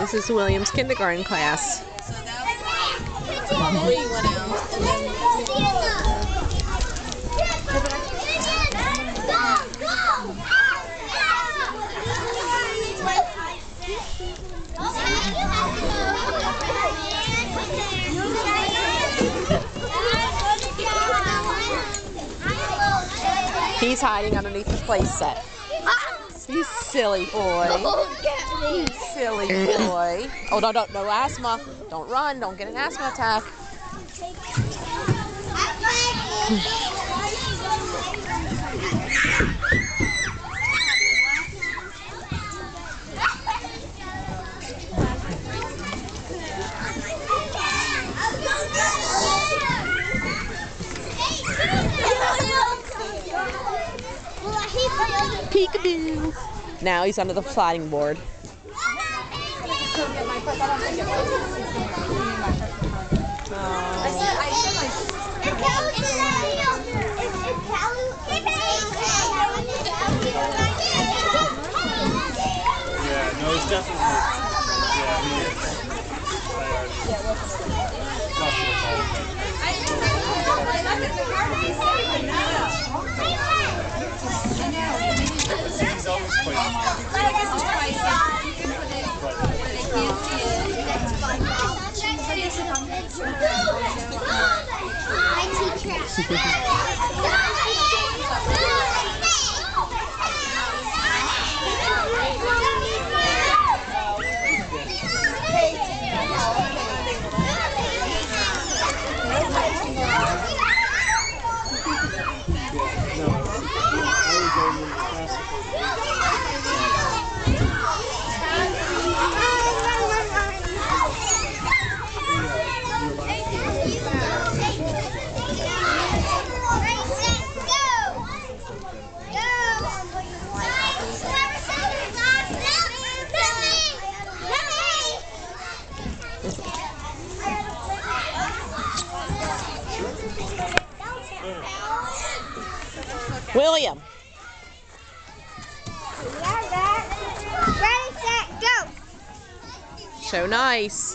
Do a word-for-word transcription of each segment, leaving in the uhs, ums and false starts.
This is William's kindergarten class. He's hiding underneath the play set. You silly boy. You silly boy. Oh, no, no, no asthma. Don't run. Don't get an asthma attack. Peekaboo. Now he's under the sliding board. Yeah, no, it's definitely. Yeah, I mean, he's always William. Ready, set, go. So nice.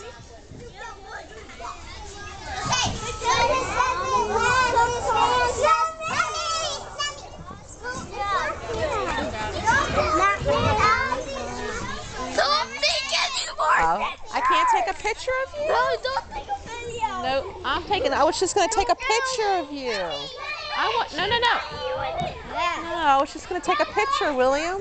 Oh, I can't take a picture of you? No, don't take a video. No, I'm taking. I was just going to take a picture of you. I want. No, no, no. No, I was just going to take a picture, William.